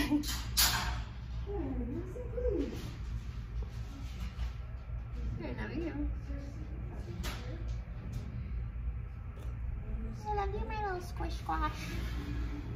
I love you. I love you, my little squish squash.